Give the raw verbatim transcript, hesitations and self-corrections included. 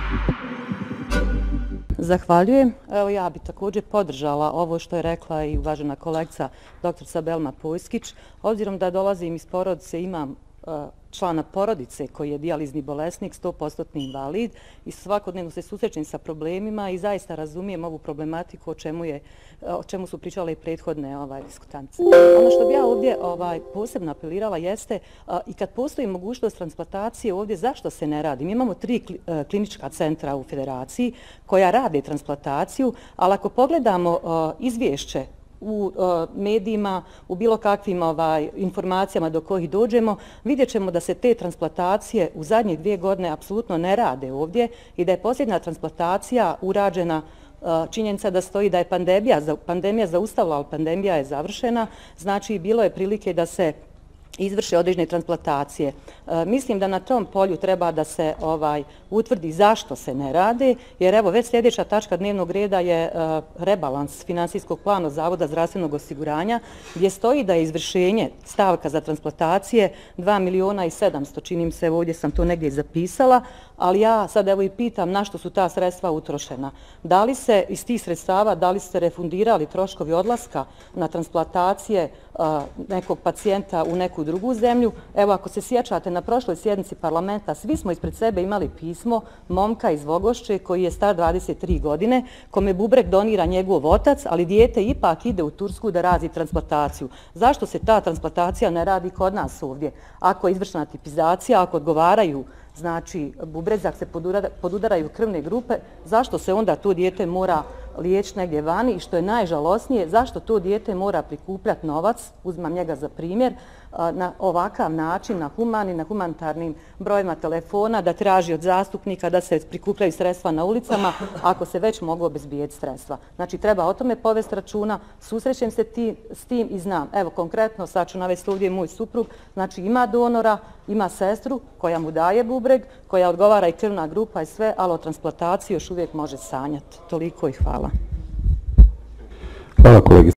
Zahvaljujem. Evo ja bih također podržala ovo što je rekla i uvažena kolegica doktorica Belma Pujskić. Obzirom da dolazim iz porodice, imam člana porodice koji je dijalizni bolesnik, sto posto invalid i svakodnevno se susrećem sa problemima i zaista razumijem ovu problematiku o čemu, je, o čemu su pričale i prethodne ovaj, diskutance. Ono što bi ja ovdje ovaj, posebno apelirala jeste a, i kad postoji mogućnost transplantacije ovdje, zašto se ne radi? Mi imamo tri klinička centra u federaciji koja rade transplantaciju, ali ako pogledamo a, izvješće u medijima, u bilo kakvim ovaj, informacijama do kojih dođemo, vidjet ćemo da se te transplantacije u zadnje dvije godine apsolutno ne rade ovdje i da je posljednja transplantacija urađena, činjenica da stoji da je pandemija, pandemija zaustavila, ali pandemija je završena, znači bilo je prilike da se izvrše određene transplantacije. E, mislim da na tom polju treba da se ovaj utvrdi zašto se ne rade, jer evo već sljedeća tačka dnevnog reda je e, rebalans finansijskog plana Zavoda zdravstvenog osiguranja, gdje stoji da je izvršenje stavka za transplantacije dva miliona i sedamsto, čini mi se, ovdje sam to negdje zapisala, ali ja sad evo i pitam na što su ta sredstva utrošena. Da li se iz tih sredstava, da li ste refundirali troškovi odlaska na transplantacije a, nekog pacijenta u neku drugu zemlju? Evo ako se sjećate, na prošloj sjednici parlamenta svi smo ispred sebe imali pismo momka iz Vogošće koji je star dvadeset tri godine, kome bubreg donira njegov otac, ali dijete ipak ide u Tursku da radi transplantaciju. Zašto se ta transplantacija ne radi kod nas ovdje? Ako je izvršena tipizacija, ako odgovaraju znači bubrezak se podudaraju krvne grupe, zašto se onda to dijete mora liječiti negdje vani i što je najžalosnije, zašto to dijete mora prikupljati novac, uzmam njega za primjer, na ovakav način, na humani, na humanitarnim brojima telefona, da traži od zastupnika da se prikupljaju sredstva na ulicama, ako se već mogu obezbijeti sredstva. Znači, treba o tome povesti računa, susrećem se ti, s tim i znam. Evo, konkretno, sad ću navesti ovdje moj suprug, znači ima donora, ima sestru koja mu daje bubreg, koja odgovara i krvna grupa i sve, ali o transplantaciji još uvijek može sanjati. Toliko i hvala. Hvala kolegi.